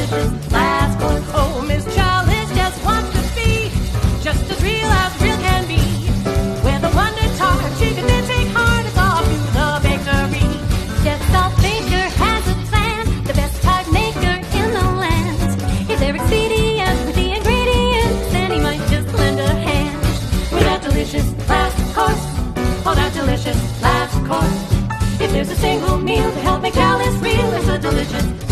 delicious last course. Oh, Miss Chalice just wants to be just as real can be. With a wonder tart, she can then take hardest off to the bakery. Chef Salt Baker has a plan, the best tart maker in the land. If they're expedient with the ingredients, then he might just lend a hand. With that delicious last course, oh that delicious last course. If there's a single meal to help make Chalice real, it's a delicious